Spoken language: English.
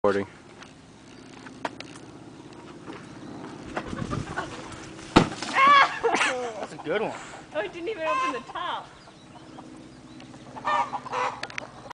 Recording. That's a good one. Oh, it didn't even open the top.